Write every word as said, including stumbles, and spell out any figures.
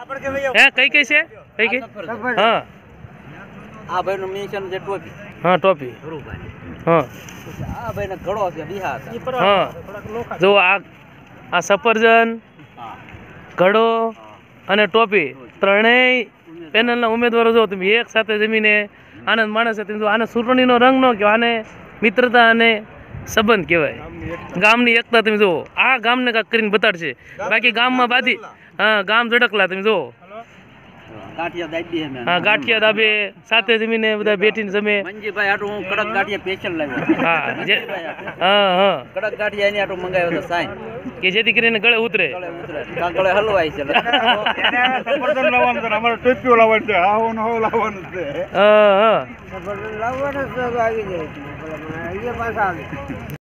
હે કઈ કઈ છે કઈ કઈ હા આ ભાઈ નું મિશન છે ટોપી હા ટોપી હા આ ભાઈ ને ઘડો છે બિહાર હા જો આ આ સફરજન ઘડો અને ટોપી ત્રણેય પેનલના ઉમેદવારો જો તમે એક સાથે જમીને આનંદ માણસ તમે જો આને ચૂંટણીનો રંગ ન કહેવાય, આને મિત્રતા અને સંબંધ કહેવાય, ગામની એકતા. તમે જુઓ આ ગામને કાંઈક કરીને બતાડશે, બાકી ગામમાં બાધી હા ગામ ઝડકલા તમે જુઓ હા ગાંઠિયા દાબે સાથે જમીને બધા બેઠીને જમે. મંજીભાઈ આટલું હું કડક ગાંઠિયા સ્પેશિયલ લાવ્યો હા જે હા હા કડક ગાંઠિયા એની આટલું મંગાવ્યો હતો સાઈન કે જેથી કરીને ગળે ઉતરે ગળે ઉતરે ગળે હલવાય છે સફરજન લાવવાનું છે, અમારે ટોપીઓ લાવવાનું છે, હાવ ને હાવ લાવવાનું છે. હા હા લાવવાનું આવી જાય પાછા આવે.